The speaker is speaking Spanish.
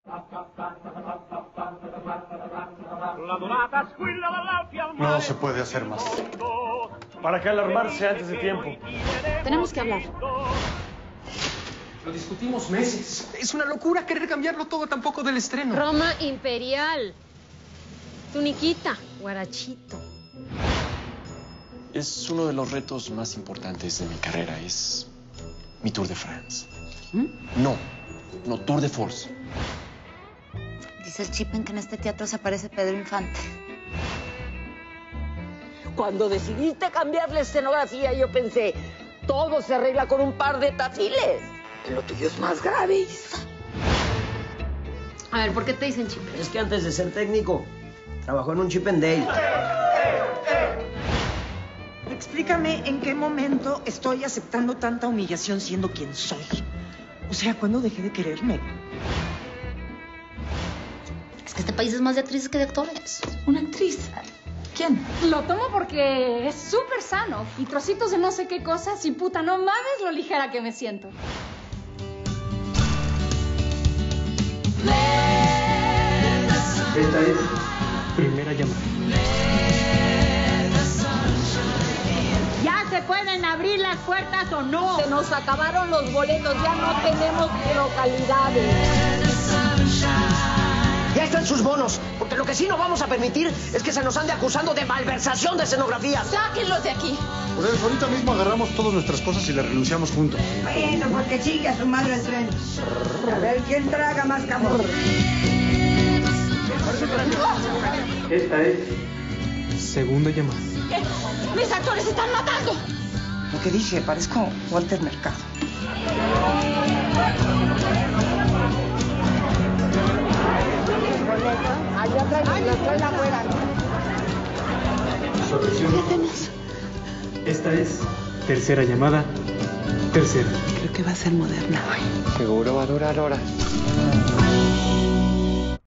No se puede hacer más. ¿Para qué alarmarse antes de tiempo? Tenemos que hablar. Lo discutimos meses. Es una locura querer cambiarlo todo tampoco del estreno. Roma imperial. Tuniquita. Guarachito. Es uno de los retos más importantes de mi carrera. Es mi Tour de France. No, Tour de Force. Dice el Chipen que en este teatro se aparece Pedro Infante. Cuando decidiste cambiar la escenografía, yo pensé, todo se arregla con un par de tafiles. Lo tuyo es más grave, Isa. A ver, ¿por qué te dicen Chipen? Es que antes de ser técnico, trabajó en un Chip and Dale. Explícame en qué momento estoy aceptando tanta humillación siendo quien soy. O sea, ¿cuándo dejé de quererme? Es que este país es más de actrices que de actores. ¿Una actriz? ¿Quién? Lo tomo porque es súper sano. Y trocitos de no sé qué cosas y puta, no mames lo ligera que me siento. Esta es Primera Llamada. ¿Ya se pueden abrir las puertas o no? Se nos acabaron los boletos, ya no tenemos localidades. Ya están sus bonos, porque lo que sí no vamos a permitir es que se nos ande acusando de malversación de escenografía. ¡Sáquenlos de aquí! Pues ahorita mismo agarramos todas nuestras cosas y las renunciamos juntos. Bueno, porque sigue a su madre el tren. A ver quién traga más cabrón. Esta es Segunda Llamada. ¡Mis actores se están matando! Lo que dije, parezco Walter Mercado. Allá atrás, la afuera. Su atención. Esta es Tercera Llamada, tercera. Creo que va a ser moderna hoy. Seguro va a durar horas.